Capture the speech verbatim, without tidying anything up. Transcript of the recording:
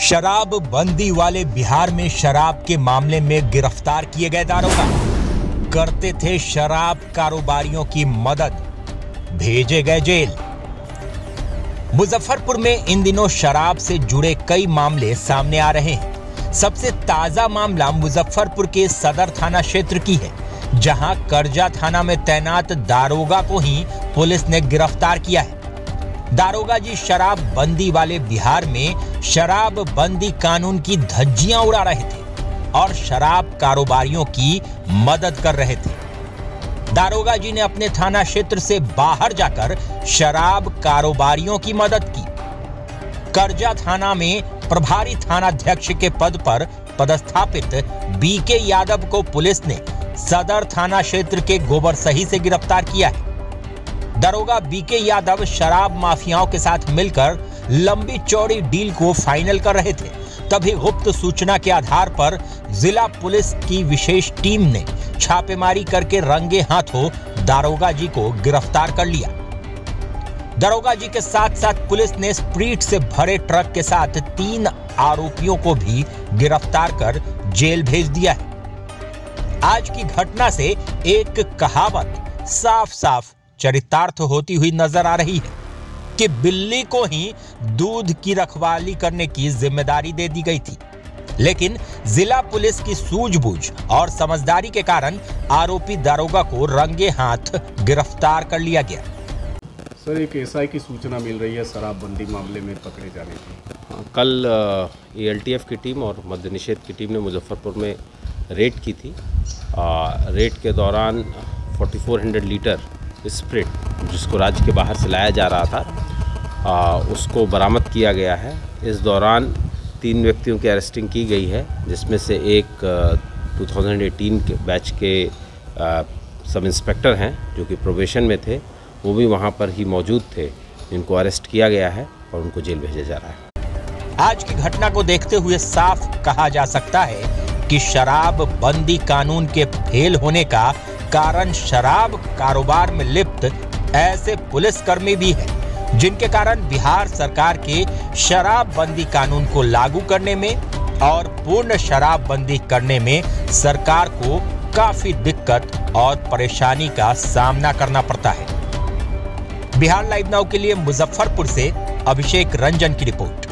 शराब बंदी वाले बिहार में शराब के मामले में गिरफ्तार किए गए दारोगा करते थे शराब कारोबारियों की मदद, भेजे गए जेल। मुजफ्फरपुर में इन दिनों शराब से जुड़े कई मामले सामने आ रहे हैं। सबसे ताजा मामला मुजफ्फरपुर के सदर थाना क्षेत्र की है, जहां करजा थाना में तैनात दारोगा को ही पुलिस ने गिरफ्तार किया है। दारोगा जी शराब बंदी वाले बिहार में शराब बंदी कानून की धज्जियां उड़ा रहे थे और शराब कारोबारियों की मदद कर रहे थे। दारोगा जी ने अपने थाना क्षेत्र से बाहर जाकर शराब कारोबारियों की मदद की। करजा थाना में प्रभारी थानाध्यक्ष के पद पर पदस्थापित बीके यादव को पुलिस ने सदर थाना क्षेत्र के गोबरसही से गिरफ्तार किया है। दारोगा बीके यादव शराब माफियाओं के साथ मिलकर लंबी चौड़ी डील को फाइनल कर रहे थे। तभी गुप्त सूचना के आधार पर जिला पुलिस की विशेष टीम ने छापेमारी करके रंगे हाथों दारोगा जी को गिरफ्तार कर लिया। दारोगा जी के साथ साथ पुलिस ने स्प्रीट से भरे ट्रक के साथ तीन आरोपियों को भी गिरफ्तार कर जेल भेज दिया है। आज की घटना से एक कहावत साफ साफ चरितार्थ होती हुई नजर आ रही है कि बिल्ली को ही दूध की रखवाली करने की जिम्मेदारी दे दी गई थी, लेकिन जिला पुलिस की सूझबूझ और समझदारी के कारण आरोपी दारोगा को रंगे हाथ गिरफ्तार कर लिया गया। सर, एक एसआई की सूचना मिल रही है शराबबंदी मामले में पकड़े जाने की। कल एएलटीएफ की टीम और मद्य निषेध की टीम ने मुजफ्फरपुर में रेड की थी। रेड के दौरान चौवालीस सौ लीटर स्प्रिट, जिसको राज्य के बाहर से लाया जा रहा था, आ, उसको बरामद किया गया है। इस दौरान तीन व्यक्तियों की अरेस्टिंग की गई है, जिसमें से एक दो हज़ार अठारह के बैच के आ, सब इंस्पेक्टर हैं जो कि प्रोबेशन में थे, वो भी वहाँ पर ही मौजूद थे, जिनको अरेस्ट किया गया है और उनको जेल भेजा जा रहा है। आज की घटना को देखते हुए साफ कहा जा सकता है कि शराब बंदी कानून के फेल होने का कारण शराब कारोबार में लिप्त ऐसे पुलिसकर्मी भी हैं, जिनके कारण बिहार सरकार के शराब बंदी कानून को लागू करने में और पूर्ण शराब बंदी करने में सरकार को काफी दिक्कत और परेशानी का सामना करना पड़ता है। बिहार लाइव नाउ के लिए मुजफ्फरपुर से अभिषेक रंजन की रिपोर्ट।